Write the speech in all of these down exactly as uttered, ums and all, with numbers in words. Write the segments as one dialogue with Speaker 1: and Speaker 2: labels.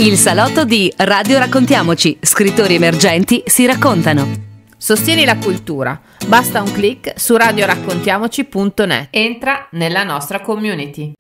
Speaker 1: Il salotto di Radio Raccontiamoci, scrittori emergenti si raccontano.
Speaker 2: Sostieni la cultura, basta un click su radio raccontiamoci punto net. Entra nella nostra community.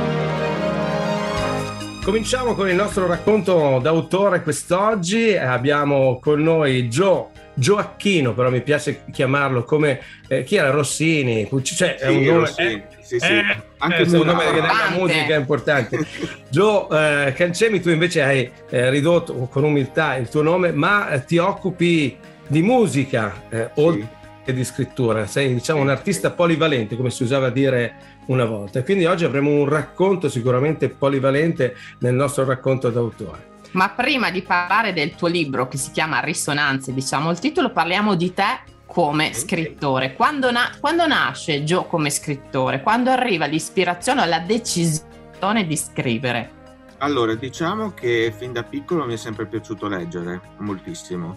Speaker 3: Cominciamo con il nostro racconto d'autore quest'oggi. Abbiamo con noi Gio Gioacchino, però mi piace chiamarlo come eh, chi era Rossini, cioè è
Speaker 4: sì,
Speaker 3: un nome
Speaker 4: Rossini,
Speaker 3: eh,
Speaker 4: sì, sì.
Speaker 3: Eh,
Speaker 4: anche
Speaker 3: eh,
Speaker 4: se
Speaker 3: un nome che nella musica è importante. Gio eh, Cancemi, tu invece hai eh, ridotto con umiltà il tuo nome, ma eh, ti occupi di musica eh, sì. oltre che di scrittura, sei diciamo sì. un artista polivalente, come si usava dire una volta, e quindi oggi avremo un racconto sicuramente polivalente nel nostro racconto d'autore.
Speaker 2: Ma prima di parlare del tuo libro, che si chiama Risonanze, diciamo il titolo, parliamo di te come scrittore. Quando, na- quando nasce Gio come scrittore? Quando arriva l'ispirazione o la decisione di scrivere?
Speaker 4: Allora, diciamo che fin da piccolo mi è sempre piaciuto leggere, moltissimo.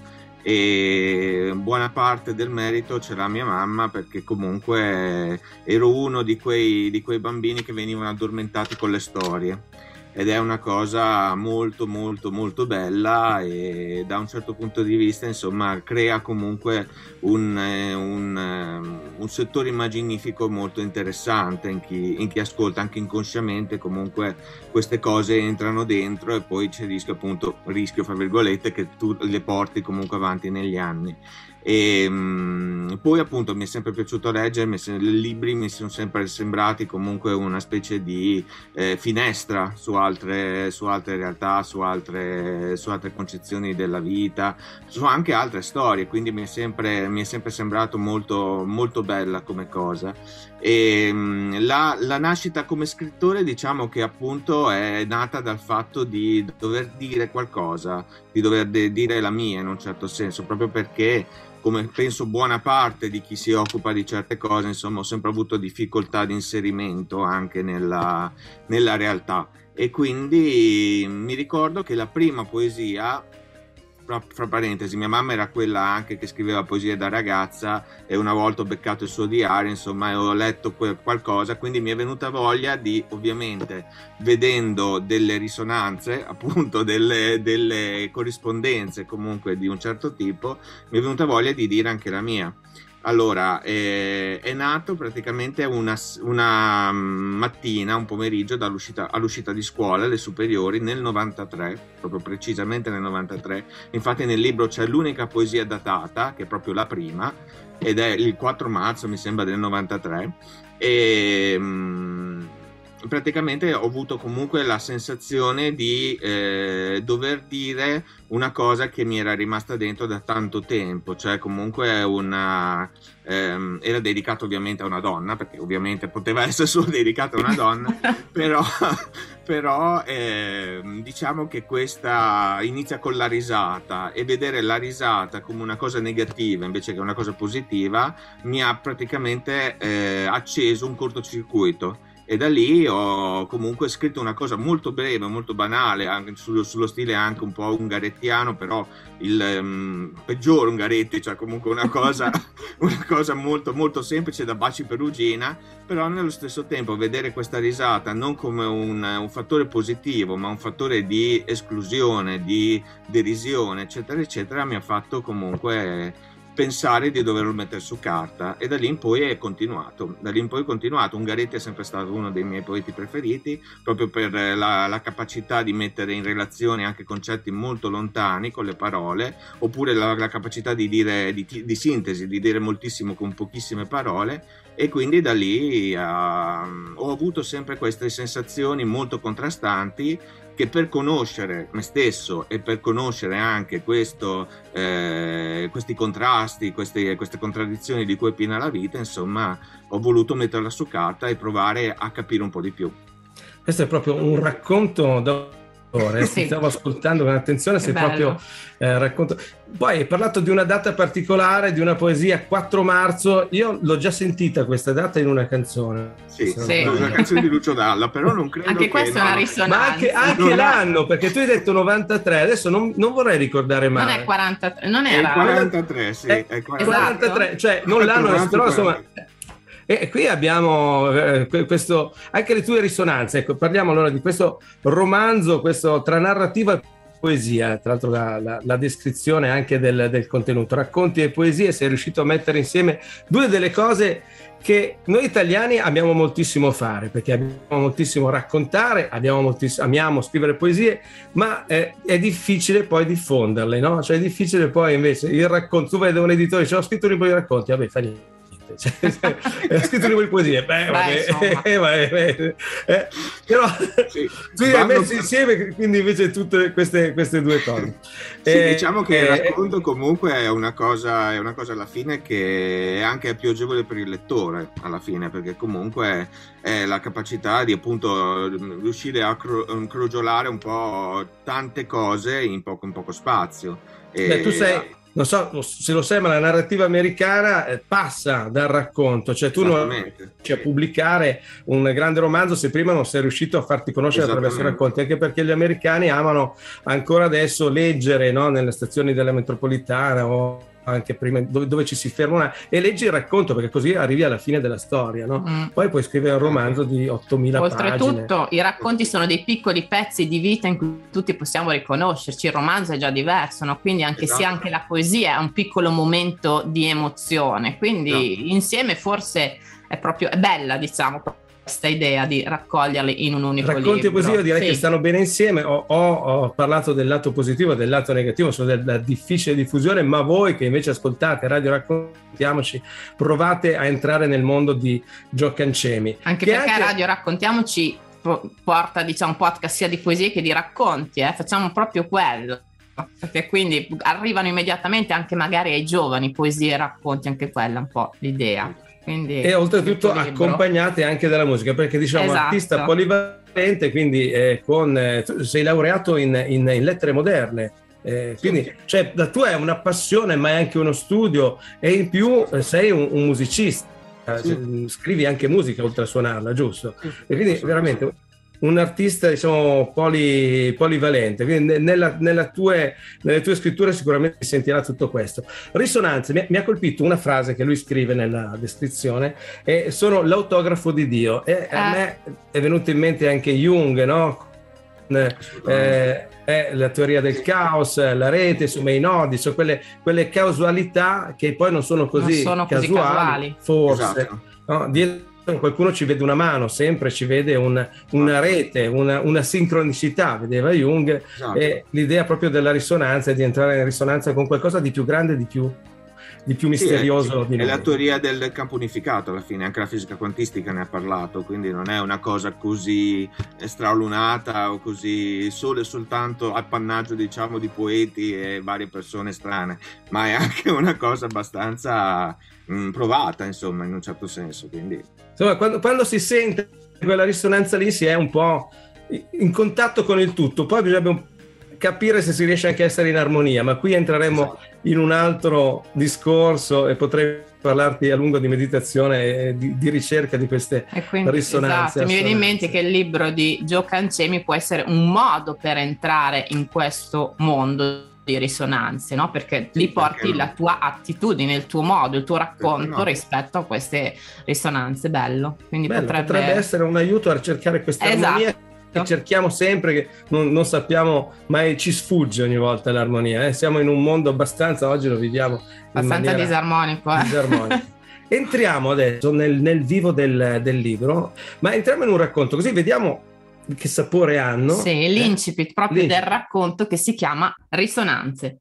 Speaker 4: E buona parte del merito ce l'ha mia mamma, perché comunque ero uno di quei, di quei bambini che venivano addormentati con le storie. Ed è una cosa molto molto molto bella, e da un certo punto di vista insomma crea comunque un, un, un settore immaginifico molto interessante in chi, in chi ascolta, anche inconsciamente comunque queste cose entrano dentro, e poi c'è il rischio, appunto rischio fra virgolette, che tu le porti comunque avanti negli anni. E um, poi appunto mi è sempre piaciuto leggere, mi se, i libri mi sono sempre sembrati comunque una specie di eh, finestra su altre, su altre realtà, su altre, su altre concezioni della vita, su anche altre storie, quindi mi è sempre, mi è sempre sembrato molto, molto bella come cosa. E um, la, la nascita come scrittore, diciamo che appunto è nata dal fatto di dover dire qualcosa, di dover de- dire la mia in un certo senso, proprio perché, come penso buona parte di chi si occupa di certe cose, insomma, ho sempre avuto difficoltà di inserimento anche nella, nella realtà. E quindi mi ricordo che la prima poesia, fra, fra parentesi, mia mamma era quella anche che scriveva poesie da ragazza, e una volta ho beccato il suo diario, insomma, e ho letto que- qualcosa, quindi mi è venuta voglia di, ovviamente, vedendo delle risonanze, appunto delle, delle corrispondenze comunque di un certo tipo, mi è venuta voglia di dire anche la mia. Allora, eh, è nato praticamente una, una mattina, un pomeriggio dall'uscita, all'uscita di scuola, alle superiori, nel novantatré, proprio precisamente nel novantatré. Infatti nel libro c'è l'unica poesia datata, che è proprio la prima, ed è il quattro marzo, mi sembra, del novantatré, e mh, praticamente ho avuto comunque la sensazione di eh, dover dire una cosa che mi era rimasta dentro da tanto tempo, cioè comunque una ehm, era dedicato ovviamente a una donna, perché ovviamente poteva essere solo dedicato a una donna, però, però eh, diciamo che questa inizia con la risata, e vedere la risata come una cosa negativa invece che una cosa positiva mi ha praticamente eh, acceso un cortocircuito. E da lì ho comunque scritto una cosa molto breve, molto banale, anche sullo, sullo stile anche un po' ungarettiano, però il um, peggiore Ungaretti, cioè comunque una cosa, una cosa molto molto semplice da Baci Perugina, però nello stesso tempo vedere questa risata non come un, un fattore positivo, ma un fattore di esclusione, di derisione, eccetera eccetera, mi ha fatto comunque pensare di doverlo mettere su carta, e da lì in poi è continuato da lì in poi è continuato. Ungaretti è sempre stato uno dei miei poeti preferiti, proprio per la, la capacità di mettere in relazione anche concetti molto lontani con le parole, oppure la, la capacità di dire di, di sintesi, di dire moltissimo con pochissime parole. E quindi da lì uh, ho avuto sempre queste sensazioni molto contrastanti, che per conoscere me stesso e per conoscere anche questo, eh, questi contrasti, queste, queste contraddizioni di cui è piena la vita, insomma, ho voluto metterla su carta e provare a capire un po' di più.
Speaker 3: Questo è proprio un racconto da... Sì. Stavo ascoltando con attenzione, sei proprio eh, racconto. Poi hai parlato di una data particolare, di una poesia, quattro marzo. Io l'ho già sentita questa data in una canzone.
Speaker 4: Sì, sì. Una canzone di Lucio Dalla, però non credo
Speaker 2: anche
Speaker 4: che
Speaker 2: questa
Speaker 4: no.
Speaker 2: è una risonanza.
Speaker 3: Ma anche, anche l'anno, perché tu hai detto novantatré, adesso non, non vorrei ricordare mai.
Speaker 2: Non è quarantatré, non era.
Speaker 4: È il quarantatré, sì.
Speaker 3: È,
Speaker 4: è
Speaker 3: quarantatré, esatto. Cioè non l'anno, però insomma... E qui abbiamo eh, questo, anche le tue risonanze. Ecco, parliamo allora di questo romanzo, questo tra narrativa e poesia, tra l'altro la, la, la descrizione anche del, del contenuto. Racconti e poesie, sei riuscito a mettere insieme due delle cose che noi italiani amiamo moltissimo fare, perché abbiamo moltissimo raccontare, abbiamo moltissimo, amiamo scrivere poesie, ma eh, è difficile poi diffonderle, no? Cioè è difficile poi invece il racconto, tu vai da un editore e dici ho scritto un libro di racconti, vabbè, fa niente. Cioè, ha scritto un libro di poesie, beh, vabbè, eh, vabbè, eh, però sì, tu hai messo per... insieme quindi invece tutte queste, queste due cose.
Speaker 4: Sì, eh, diciamo che il racconto comunque è una cosa, è una cosa alla fine che è anche più agevole per il lettore alla fine, perché comunque è la capacità di appunto riuscire a cro- crogiolare un po' tante cose in poco, in poco spazio. E...
Speaker 3: Beh, tu sei non so se lo sai, ma la narrativa americana eh, passa dal racconto, cioè tu non riesci a pubblicare un grande romanzo se prima non sei riuscito a farti conoscere attraverso i racconti, anche perché gli americani amano ancora adesso leggere, no, nelle stazioni della metropolitana o anche prima dove, dove ci si ferma una, e leggi il racconto, perché così arrivi alla fine della storia, no? Mm. Poi puoi scrivere un romanzo di ottomila pagine.
Speaker 2: Oltretutto i racconti sono dei piccoli pezzi di vita in cui tutti possiamo riconoscerci, il romanzo è già diverso, no? Quindi anche esatto. se anche la poesia è un piccolo momento di emozione, quindi no. insieme forse è proprio è bella, diciamo, questa idea di raccoglierli in un unico
Speaker 3: racconti
Speaker 2: libro.
Speaker 3: Racconti e poesia, direi
Speaker 2: sì.
Speaker 3: che stanno bene insieme. Ho, ho, ho parlato del lato positivo e del lato negativo, cioè della difficile diffusione, ma voi che invece ascoltate Radio Raccontiamoci, provate a entrare nel mondo di Gio Cancemi.
Speaker 2: Anche perché anche... Radio Raccontiamoci porta, diciamo, podcast sia di poesie che di racconti, eh? Facciamo proprio quello. Perché quindi arrivano immediatamente anche magari ai giovani poesie e racconti, anche quella un po' l'idea. Quindi,
Speaker 3: e oltretutto accompagnate anche dalla musica, perché diciamo esatto. artista polivalente, quindi eh, con eh, sei laureato in, in, in lettere moderne, eh, quindi sì. cioè, la tua è una passione ma è anche uno studio, e in più eh, sei un, un musicista, sì. cioè, scrivi anche musica oltre a suonarla, giusto? Sì. E quindi sì. veramente un artista, diciamo, poli, polivalente, quindi nella, nella tue, nelle tue scritture sicuramente si sentirà tutto questo. Risonanze, mi, mi ha colpito una frase che lui scrive nella descrizione, e sono l'autografo di Dio, e a eh. me è venuto in mente anche Jung, no? Eh, eh, la teoria del caos, la rete, insomma i nodi, sono quelle, quelle causalità che poi non sono così,
Speaker 2: non sono
Speaker 3: casuali,
Speaker 2: così casuali,
Speaker 3: forse,
Speaker 4: esatto.
Speaker 3: no? Dietro qualcuno ci vede una mano, sempre ci vede un, una rete, una, una sincronicità, vedeva Jung, esatto. E l'idea proprio della risonanza è di entrare in risonanza con qualcosa di più grande, di più, di più misterioso.
Speaker 4: Sì, è, di è la teoria del campo unificato alla fine, anche la fisica quantistica ne ha parlato, quindi non è una cosa così straolunata o così solo e soltanto appannaggio, diciamo, di poeti e varie persone strane, ma è anche una cosa abbastanza mh, provata, insomma, in un certo senso, quindi...
Speaker 3: Insomma, quando, quando si sente quella risonanza lì si è un po' in contatto con il tutto, poi bisogna capire se si riesce anche a essere in armonia, ma qui entreremo esatto. in un altro discorso e potrei parlarti a lungo di meditazione e di, di ricerca di queste e quindi, risonanze.
Speaker 2: Esatto, mi viene in mente che il libro di Gio Cancemi può essere un modo per entrare in questo mondo di risonanze, no? Perché lì porti no? la tua attitudine, il tuo modo, il tuo racconto no? rispetto a queste risonanze. Bello, quindi
Speaker 3: Bello,
Speaker 2: potrebbe...
Speaker 3: potrebbe essere un aiuto a cercare questa esatto. armonia che cerchiamo sempre, che non, non sappiamo mai, ci sfugge ogni volta l'armonia, eh? Siamo in un mondo abbastanza, oggi lo viviamo
Speaker 2: abbastanza disarmonico, eh?
Speaker 3: disarmonico. Entriamo adesso nel, nel vivo del, del libro, ma entriamo in un racconto, così vediamo che sapore hanno.
Speaker 2: Sì, l'incipit eh? proprio l'incipit. del racconto, che si chiama Risonanze.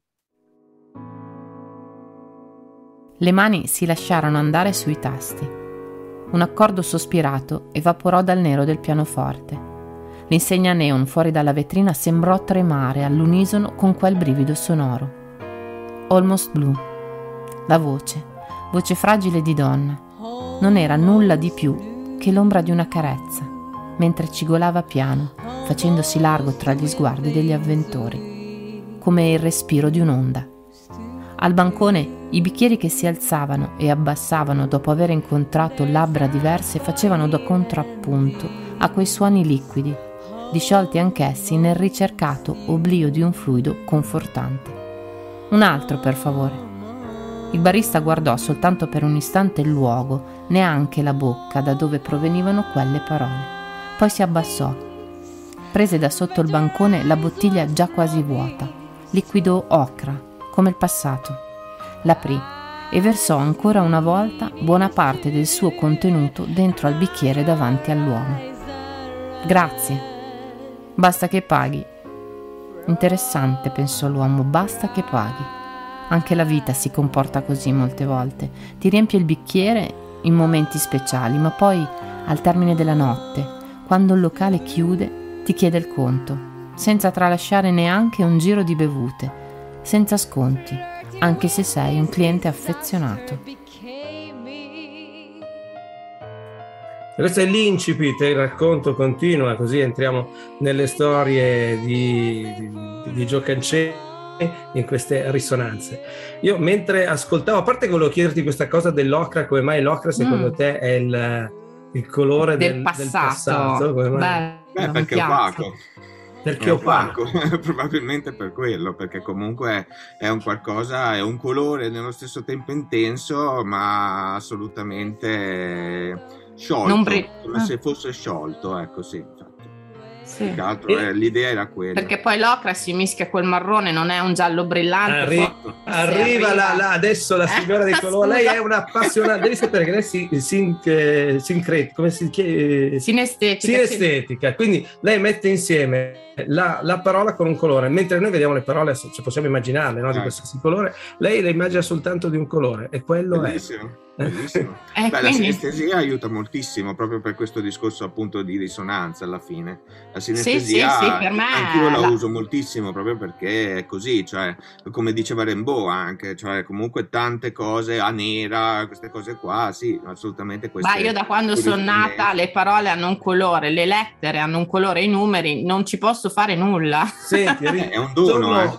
Speaker 5: Le mani si lasciarono andare sui tasti. Un accordo sospirato evaporò dal nero del pianoforte. L'insegna neon fuori dalla vetrina sembrò tremare all'unisono con quel brivido sonoro. Almost Blue. La voce, voce fragile di donna, non era nulla di più che l'ombra di una carezza, mentre cigolava piano, facendosi largo tra gli sguardi degli avventori, come il respiro di un'onda. Al bancone i bicchieri che si alzavano e abbassavano dopo aver incontrato labbra diverse facevano da contrappunto a quei suoni liquidi, disciolti anch'essi nel ricercato oblio di un fluido confortante. Un altro, per favore. Il barista guardò soltanto per un istante il luogo, neanche la bocca da dove provenivano quelle parole. Poi si abbassò. prese da sotto il bancone la bottiglia già quasi vuota, liquido ocra, come il passato. L'aprì e versò ancora una volta buona parte del suo contenuto dentro al bicchiere davanti all'uomo. Grazie. Basta che paghi. Interessante, pensò l'uomo, basta che paghi. Anche la vita si comporta così molte volte. Ti riempie il bicchiere in momenti speciali, ma poi, al termine della notte, quando il locale chiude, ti chiede il conto, senza tralasciare neanche un giro di bevute, senza sconti, anche se sei un cliente affezionato.
Speaker 3: Questo è l'incipit, il racconto continua, così entriamo nelle storie di, di, di Gio Cancemi, in queste risonanze. Io mentre ascoltavo, a parte che volevo chiederti questa cosa dell'ocra, come mai l'ocra secondo mm. te è il, il colore del, del passato? Del passato? Come mai?
Speaker 4: Beh, perché è opaco.
Speaker 3: Perché
Speaker 4: è opaco, probabilmente per quello, perché comunque è un qualcosa, è un colore nello stesso tempo intenso, ma assolutamente sciolto, bri- come ah. se fosse sciolto, ecco sì. Sì. Altro, eh, l'idea era quella,
Speaker 2: perché poi l'ocra si mischia col marrone, non è un giallo brillante.
Speaker 3: Arri-
Speaker 2: arriva,
Speaker 3: arriva la, la, adesso la signora eh, di colore, lei è un'appassionata, devi sapere che lei si, si, eh, sincret, come si chiama?
Speaker 2: Sinestetica,
Speaker 3: sinestetica sì. Quindi lei mette insieme la, la parola con un colore, mentre noi vediamo le parole, cioè possiamo immaginarle, no, di qualsiasi colore, lei le immagina soltanto di un colore e quello
Speaker 4: bellissimo,
Speaker 3: è
Speaker 4: bellissimo.
Speaker 2: Eh,
Speaker 4: Beh,
Speaker 2: quindi...
Speaker 4: la sinestesia aiuta moltissimo proprio per questo discorso appunto di risonanza alla fine. La sinestesia
Speaker 2: sì, sì, sì, per me
Speaker 4: anch'io la,
Speaker 2: la
Speaker 4: uso moltissimo proprio perché è così, cioè come diceva Rimbaud anche, cioè comunque tante cose a nera, queste cose qua, sì, assolutamente queste.
Speaker 2: Ma io da quando sono nata le parole hanno un colore, le lettere hanno un colore, i numeri, non ci posso fare nulla.
Speaker 3: Senti,
Speaker 4: è un dono, eh.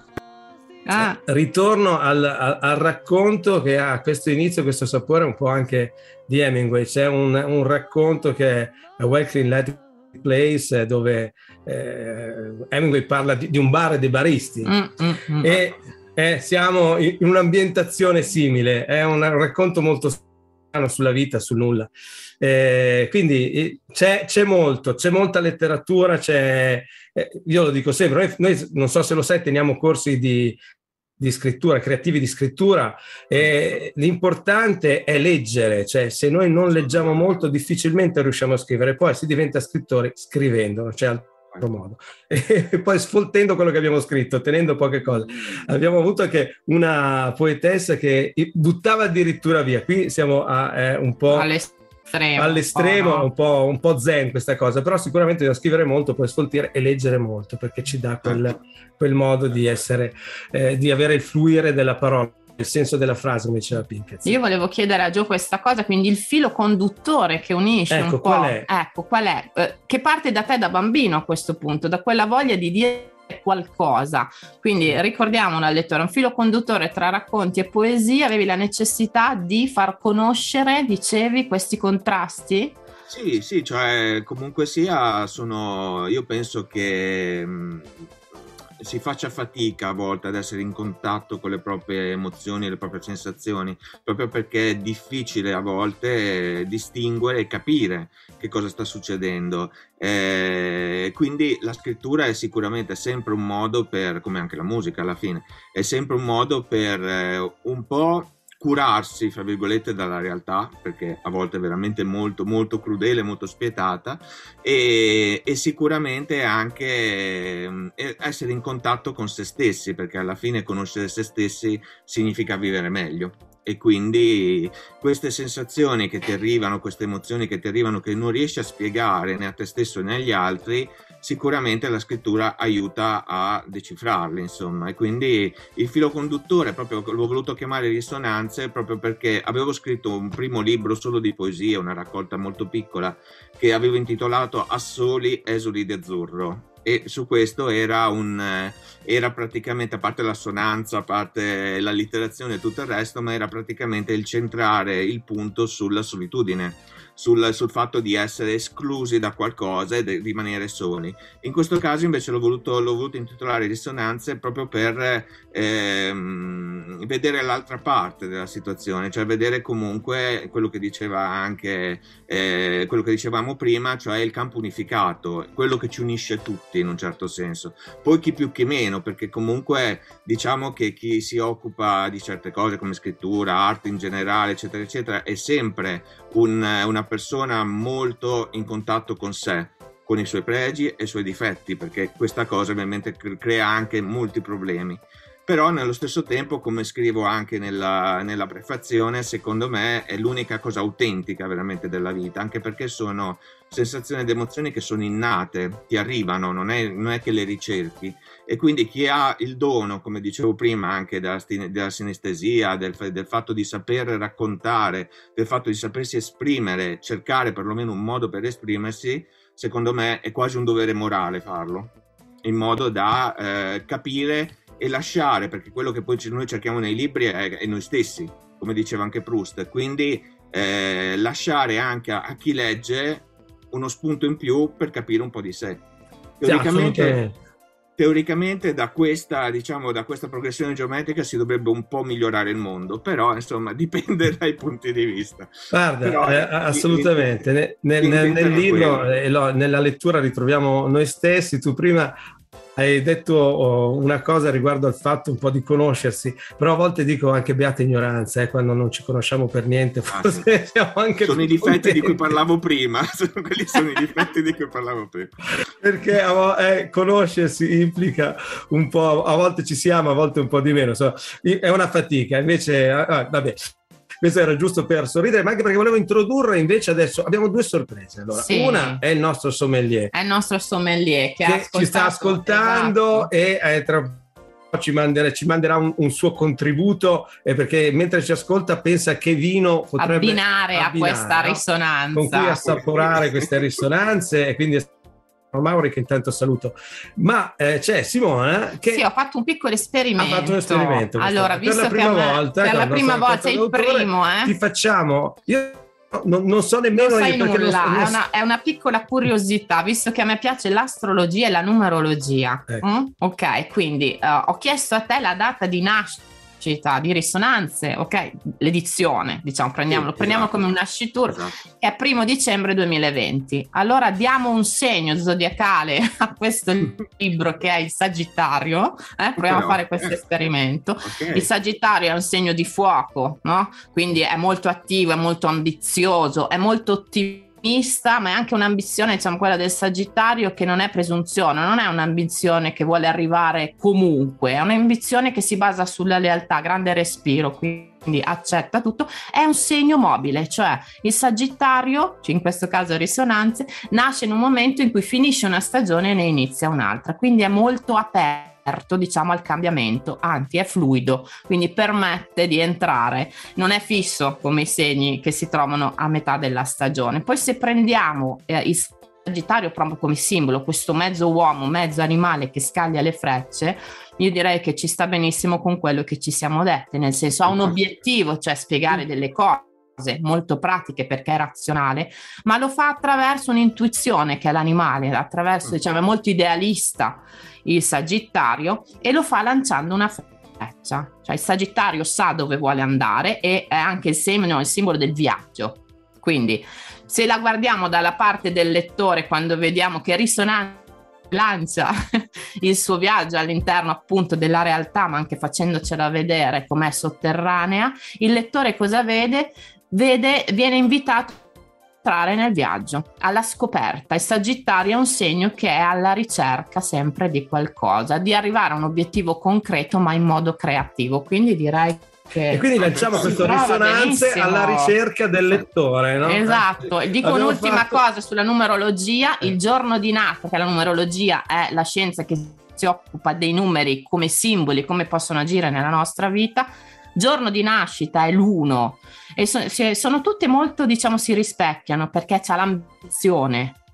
Speaker 3: Ah. Ritorno al, al, al racconto che ha questo inizio, questo sapore un po' anche di Hemingway. C'è un, un racconto che è A Welcome Light Place, dove eh, Hemingway parla di, di un bar e dei baristi mm, mm, mm. e eh, siamo in un'ambientazione simile. È un, un racconto molto strano sulla vita, sul nulla. Eh, quindi c'è, c'è molto, c'è molta letteratura, c'è, eh, io lo dico sempre, noi, noi non so se lo sai, teniamo corsi di, di scrittura, creativi di scrittura, e l'importante è leggere, cioè se noi non leggiamo molto difficilmente riusciamo a scrivere, poi si diventa scrittori scrivendo, non c'è altro modo, e poi sfoltendo quello che abbiamo scritto, tenendo poche cose. Abbiamo avuto anche una poetessa che buttava addirittura via, qui siamo a, eh, un po'
Speaker 2: all'estremo,
Speaker 3: all'estremo
Speaker 2: oh, no.
Speaker 3: un po', un po' zen questa cosa, però sicuramente bisogna scrivere molto, poi sfoltire e leggere molto, perché ci dà quel, quel modo di essere, eh, di avere il fluire della parola, il senso della frase, come diceva Pinkett.
Speaker 2: Io volevo chiedere a Gio questa cosa, quindi il filo conduttore che unisce
Speaker 3: ecco,
Speaker 2: un po',
Speaker 3: qual è?
Speaker 2: ecco, qual è? Eh, che parte da te da bambino a questo punto, da quella voglia di dire qualcosa, quindi ricordiamo al lettore un filo conduttore tra racconti e poesia, avevi la necessità di far conoscere, dicevi, questi contrasti?
Speaker 4: Sì, sì, cioè comunque sia, sono, io penso che mh, si faccia fatica a volte ad essere in contatto con le proprie emozioni e le proprie sensazioni, proprio perché è difficile a volte distinguere e capire che cosa sta succedendo. Eh, quindi la scrittura è sicuramente sempre un modo per, come anche la musica alla fine, è sempre un modo per eh, un po' curarsi, fra virgolette, dalla realtà, perché a volte è veramente molto molto crudele, molto spietata, e, e sicuramente anche eh, essere in contatto con se stessi, perché alla fine conoscere se stessi significa vivere meglio. E quindi queste sensazioni che ti arrivano, queste emozioni che ti arrivano, che non riesci a spiegare né a te stesso né agli altri, sicuramente la scrittura aiuta a decifrarli, insomma. E quindi il filo conduttore, proprio l'ho voluto chiamare Risonanze, proprio perché avevo scritto un primo libro solo di poesia, una raccolta molto piccola, che avevo intitolato Assoli, esuli di azzurro. E su questo era un, era praticamente, a parte l'assonanza, a parte l'allitterazione e tutto il resto, ma era praticamente il centrare il punto sulla solitudine, sul, sul fatto di essere esclusi da qualcosa e di rimanere soli. In questo caso invece l'ho voluto, l'ho voluto intitolare Risonanze proprio per ehm, vedere l'altra parte della situazione, cioè vedere comunque quello che diceva anche eh, quello che dicevamo prima, cioè il campo unificato, quello che ci unisce tutti in un certo senso, poi chi più chi meno, perché comunque diciamo che chi si occupa di certe cose come scrittura, arte in generale, eccetera eccetera, è sempre un, una persona molto in contatto con sé, con i suoi pregi e i suoi difetti, perché questa cosa ovviamente crea anche molti problemi. Però nello stesso tempo, come scrivo anche nella, nella prefazione, secondo me è l'unica cosa autentica veramente della vita, anche perché sono sensazioni ed emozioni che sono innate, ti arrivano, non è, non è che le ricerchi, e quindi chi ha il dono, come dicevo prima, anche della, della sinestesia, del, del fatto di saper raccontare, del fatto di sapersi esprimere, cercare perlomeno un modo per esprimersi, secondo me è quasi un dovere morale farlo, in modo da eh, capire e lasciare, perché quello che poi noi cerchiamo nei libri è, è noi stessi, come diceva anche Proust, quindi eh, lasciare anche a, a chi legge uno spunto in più per capire un po' di sé. Teoricamente, teoricamente da questa, diciamo, da questa progressione geometrica si dovrebbe un po' migliorare il mondo, però insomma dipende dai punti di vista.
Speaker 3: Guarda, però, eh, assolutamente, nel, nel, nel libro, eh, nella lettura ritroviamo noi stessi. Tu prima hai detto una cosa riguardo al fatto un po' di conoscersi, però a volte dico anche beata ignoranza, eh, quando non ci conosciamo per niente, forse ah, sì. siamo anche
Speaker 4: sono i difetti contenti. Di cui parlavo prima, quelli sono i difetti di cui parlavo prima.
Speaker 3: Perché eh, conoscersi implica un po', a volte ci siamo, a volte un po' di meno, so, è una fatica, invece, ah, vabbè. Questo era giusto per sorridere, ma anche perché volevo introdurre invece adesso, abbiamo due sorprese. Allora, sì. Una è il nostro sommelier.
Speaker 2: È il nostro sommelier che, che
Speaker 3: ci sta ascoltando, esatto. e eh, tra ci manderà, ci manderà un, un suo contributo, eh, perché mentre ci ascolta pensa che vino potrebbe
Speaker 2: abbinare, abbinare a questa no? risonanza.
Speaker 3: Con cui assaporare queste risonanze, e quindi Mauri, che intanto saluto, ma eh, c'è Simona che
Speaker 2: sì, ho fatto un piccolo esperimento.
Speaker 3: Ha fatto un esperimento.
Speaker 2: Allora, visto
Speaker 3: per la prima
Speaker 2: che me,
Speaker 3: volta,
Speaker 2: per la prima volta è il primo, eh?
Speaker 3: Ti facciamo. Io non, non so nemmeno
Speaker 2: non sai
Speaker 3: io
Speaker 2: nulla,
Speaker 3: non, non...
Speaker 2: È, una, è una piccola curiosità, visto che a me piace l'astrologia e la numerologia.
Speaker 3: Ecco.
Speaker 2: Mm? Ok, quindi uh, ho chiesto a te la data di nascita di Risonanze, ok, l'edizione, diciamo, prendiamolo, sì, prendiamo esatto. come un nascituro, esatto. che è primo dicembre duemilaventi. Allora diamo un segno zodiacale a questo libro che è il Sagittario, eh? proviamo Però, a fare questo eh. esperimento. Okay. Il Sagittario è un segno di fuoco, no? Quindi è molto attivo, è molto ambizioso, è molto ottimista, ma è anche un'ambizione, diciamo, quella del Sagittario, che non è presunzione, non è un'ambizione che vuole arrivare comunque, è un'ambizione che si basa sulla lealtà, grande respiro, quindi accetta tutto. È un segno mobile, cioè il Sagittario, in questo caso Risonanze, nasce in un momento in cui finisce una stagione e ne inizia un'altra, quindi è molto aperto, diciamo, al cambiamento, anzi è fluido, quindi permette di entrare, non è fisso come i segni che si trovano a metà della stagione. Poi se prendiamo eh, il Sagittario proprio come simbolo, questo mezzo uomo, mezzo animale che scaglia le frecce, io direi che ci sta benissimo con quello che ci siamo detti, nel senso ha un obiettivo, cioè spiegare delle cose molto pratiche perché è razionale, ma lo fa attraverso un'intuizione che è l'animale, attraverso, diciamo, è molto idealista il Sagittario, e lo fa lanciando una freccia, cioè il Sagittario sa dove vuole andare e è anche il segno, il simbolo del viaggio. Quindi se la guardiamo dalla parte del lettore, quando vediamo che Risonanze lancia il suo viaggio all'interno appunto della realtà, ma anche facendocela vedere com'è sotterranea, il lettore cosa vede? Vede, viene invitato a entrare nel viaggio, alla scoperta. Il Sagittario è un segno che è alla ricerca sempre di qualcosa, di arrivare a un obiettivo concreto ma in modo creativo, quindi direi che
Speaker 3: e quindi lanciamo questo Risonanze benissimo. Alla ricerca del lettore, no?
Speaker 2: Esatto. E dico Abbiamo un'ultima fatto... cosa sulla numerologia. Il giorno di nascita, che la numerologia è la scienza che si occupa dei numeri come simboli, come possono agire nella nostra vita. Giorno di nascita è l'uno e so, sono tutte molto, diciamo, si rispecchiano perché c'è l'ambizione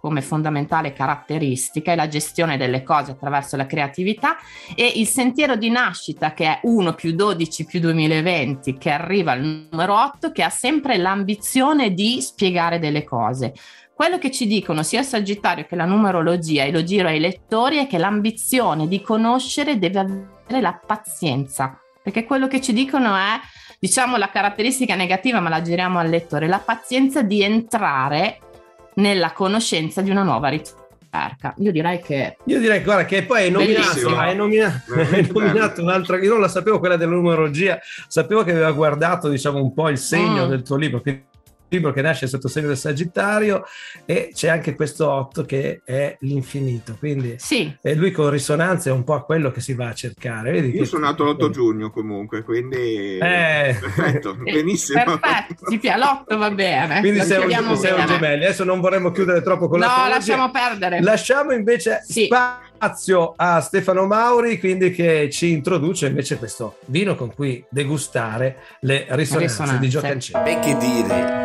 Speaker 2: come fondamentale caratteristica è la gestione delle cose attraverso la creatività, e il sentiero di nascita, che è uno più dodici più duemilaventi, che arriva al numero otto, che ha sempre l'ambizione di spiegare delle cose. Quello che ci dicono sia il Sagittario che la numerologia, e lo giro ai lettori, è che l'ambizione di conoscere deve avere la pazienza, perché quello che ci dicono è, diciamo, la caratteristica negativa, ma la giriamo al lettore, la pazienza di entrare nella conoscenza di una nuova ricerca. Io direi che
Speaker 3: io direi guarda che poi hai nominato, hai nominato, hai nominato un'altra, io non la sapevo quella della numerologia, sapevo che aveva guardato, diciamo, un po' il segno mm. del tuo libro, quindi libro che nasce sotto segno del Sagittario, e c'è anche questo otto che è l'infinito, quindi
Speaker 2: sì.
Speaker 3: E lui con risonanza è un po' a quello che si va a cercare. Vedi,
Speaker 4: io
Speaker 3: che
Speaker 4: sono nato l'otto giugno comunque, quindi
Speaker 3: eh.
Speaker 4: perfetto, benissimo,
Speaker 2: perfetto, ci piace, l'otto va bene,
Speaker 3: quindi sei un, sei un gemelli. Adesso non vorremmo chiudere troppo con
Speaker 2: no,
Speaker 3: la
Speaker 2: no, lasciamo perdere,
Speaker 3: lasciamo invece
Speaker 2: sì.
Speaker 3: spazio a Stefano Mauri, quindi, che ci introduce invece questo vino con cui degustare le risonanze, risonanze. di Gio Cancelmi.
Speaker 6: Beh, che dire,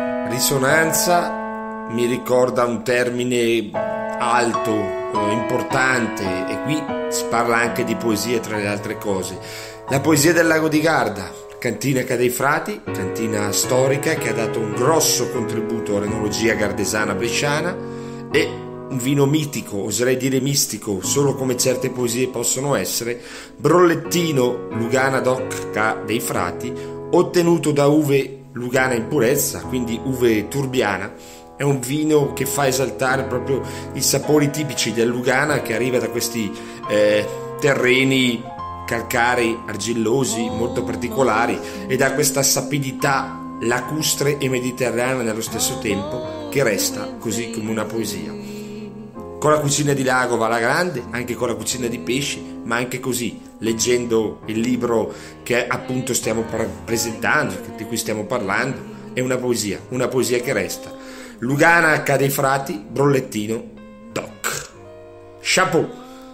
Speaker 6: risonanza mi ricorda un termine alto, eh, importante, e qui si parla anche di poesia tra le altre cose. La poesia del Lago di Garda, cantina che ha dei frati, cantina storica che ha dato un grosso contributo all'enologia gardesana bresciana, e un vino mitico, oserei dire mistico, solo come certe poesie possono essere, Brollettino Lugana Doc che ha dei frati, ottenuto da uve Lugana in purezza, quindi uve turbiana. È un vino che fa esaltare proprio i sapori tipici del Lugana, che arriva da questi eh, terreni calcarei, argillosi, molto particolari, ed ha questa sapidità lacustre e mediterranea nello stesso tempo, che resta così come una poesia. Con la cucina di lago va alla grande, anche con la cucina di pesci, ma anche così, leggendo il libro che appunto stiamo presentando, di cui stiamo parlando, è una poesia, una poesia che resta. Lugana H dei frati, Brollettino Doc. Chapeau!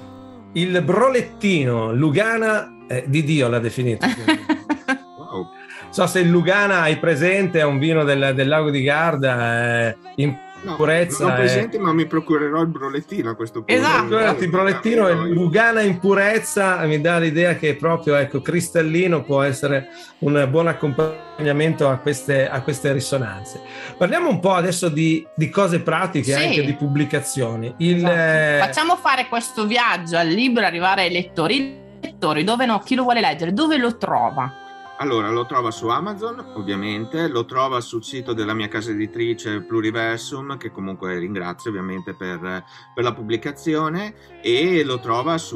Speaker 3: Il Brollettino Lugana eh, di Dio l'ha definito.
Speaker 4: Wow.
Speaker 3: So se il Lugana hai presente, è un vino del, del Lago di Garda, eh, in
Speaker 4: No,
Speaker 3: purezza.
Speaker 4: non ho presente,
Speaker 3: è...
Speaker 4: ma mi procurerò il Brollettino a questo punto.
Speaker 3: Esatto, il Brollettino e Lugana in purezza mi dà l'idea che proprio, ecco, cristallino può essere un buon accompagnamento a queste, a queste risonanze. Parliamo un po' adesso di, di cose pratiche, sì. anche di pubblicazioni. Il,
Speaker 2: esatto.
Speaker 3: eh...
Speaker 2: Facciamo fare questo viaggio al libro, arrivare ai lettori. I lettori, dove no, chi lo vuole leggere, dove lo trova?
Speaker 4: Allora, lo trova su Amazon, ovviamente, lo trova sul sito della mia casa editrice Pluriversum, che comunque ringrazio ovviamente per, per la pubblicazione, e lo trova su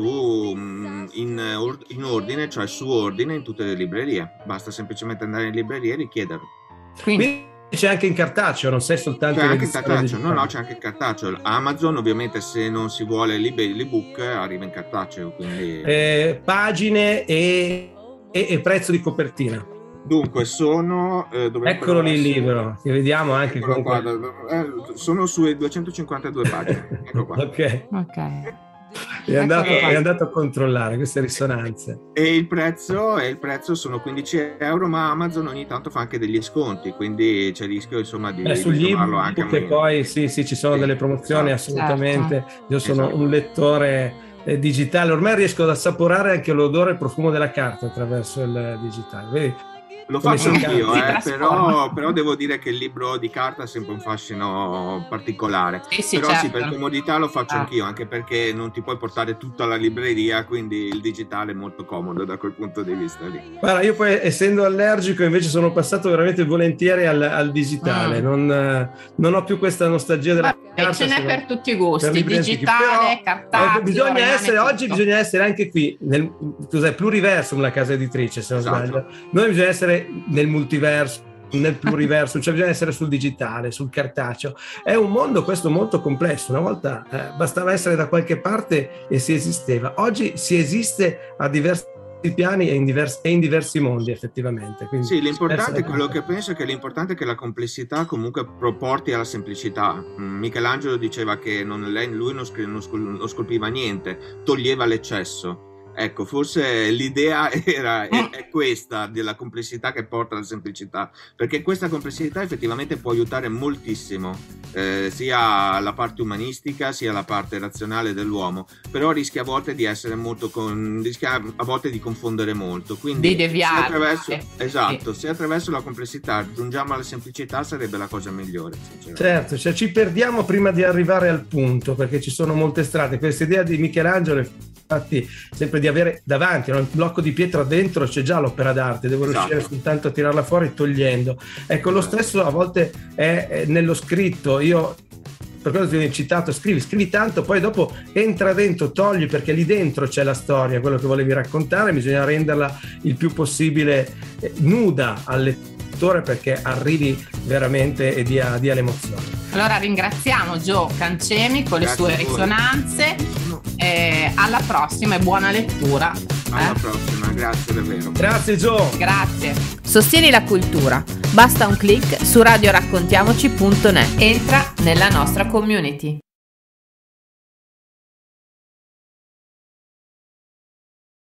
Speaker 4: in, in ordine, cioè su ordine in tutte le librerie. Basta semplicemente andare in libreria e richiederlo.
Speaker 3: Quindi c'è anche in cartaceo, non sei soltanto
Speaker 4: c'è anche in cartaceo, no no c'è anche in cartaceo. Amazon ovviamente, se non si vuole l'ebook, arriva in cartaceo, quindi...
Speaker 3: eh, pagine e E, e prezzo di copertina.
Speaker 4: Dunque sono eh,
Speaker 3: eccolo lì il libro, che vediamo anche con
Speaker 4: qua, eh, sono sulle duecentocinquantadue pagine. Ecco qua.
Speaker 3: ok,
Speaker 2: ok.
Speaker 3: È andato, è andato a controllare queste risonanze.
Speaker 4: E il prezzo, e il prezzo sono quindici euro, ma Amazon ogni tanto fa anche degli sconti, quindi c'è il rischio, insomma, di,
Speaker 3: eh, sugli
Speaker 4: di trovarlo anche a
Speaker 3: che
Speaker 4: meno.
Speaker 3: poi sì, sì, ci sono sì, delle promozioni, esatto, assolutamente. Io sono esatto. un lettore eh, digitale, ormai riesco ad assaporare anche l'odore e il profumo della carta attraverso il digitale. Vedi?
Speaker 4: Lo faccio anch'io, eh, però, però devo dire che il libro di carta ha sempre un fascino particolare.
Speaker 2: Sì, sì,
Speaker 4: però
Speaker 2: certo.
Speaker 4: sì, per comodità lo faccio
Speaker 2: ah.
Speaker 4: anch'io, anche perché non ti puoi portare tutta la libreria, quindi il digitale è molto comodo da quel punto di vista lì.
Speaker 3: Guarda, io poi, essendo allergico, invece sono passato veramente volentieri al, al digitale, mm. non, non ho più questa nostalgia della
Speaker 2: Ma
Speaker 3: carta.
Speaker 2: Ce n'è per tutti i gusti, digitale, cartaceo.
Speaker 3: Eh, bisogna essere, oggi bisogna essere anche qui, nel cos'è, Pluriversum, la casa editrice, se non esatto. sbaglio. Noi bisogna essere nel multiverso, nel pluriverso, cioè bisogna essere sul digitale, sul cartaceo. È un mondo questo molto complesso. Una volta eh, bastava essere da qualche parte e si esisteva. Oggi si esiste a diversi piani e in diversi, e in diversi mondi, effettivamente. Quindi
Speaker 4: sì, l'importante, quello che penso è che l'importante è che la complessità comunque proporti alla semplicità. Michelangelo diceva che non, lei, lui non, scri, non, scol, non scolpiva niente, toglieva l'eccesso. Ecco, forse l'idea era è, è questa, della complessità che porta alla semplicità, perché questa complessità effettivamente può aiutare moltissimo, eh, sia la parte umanistica sia la parte razionale dell'uomo, però rischia a volte di essere molto con, rischia a volte di confondere molto, quindi
Speaker 2: di deviare.
Speaker 4: Se attraverso,
Speaker 2: eh,
Speaker 4: esatto,
Speaker 2: sì.
Speaker 4: se attraverso la complessità giungiamo alla semplicità sarebbe la cosa migliore.
Speaker 3: Certo, cioè ci perdiamo prima di arrivare al punto, perché ci sono molte strade. Questa idea di Michelangelo, infatti, sempre di avere davanti no? un blocco di pietra dentro, c'è già l'opera d'arte, devo
Speaker 4: esatto.
Speaker 3: riuscire soltanto a tirarla fuori togliendo. Ecco, lo stesso a volte è, è nello scritto. Io per quello ti ho citato, scrivi, scrivi tanto, poi dopo entra dentro, togli, perché lì dentro c'è la storia, quello che volevi raccontare, bisogna renderla il più possibile eh, nuda al lettore, perché arrivi veramente e dia, dia l'emozione.
Speaker 2: Allora ringraziamo Gio Cancemi con le
Speaker 4: Grazie
Speaker 2: sue
Speaker 4: a voi.
Speaker 2: risonanze, eh, alla prossima e buona lettura.
Speaker 4: Alla
Speaker 2: eh?
Speaker 4: prossima, grazie davvero.
Speaker 3: Grazie Gio.
Speaker 2: Grazie.
Speaker 5: Sostieni la cultura. Basta un click su radio raccontiamoci punto net. Entra nella nostra community.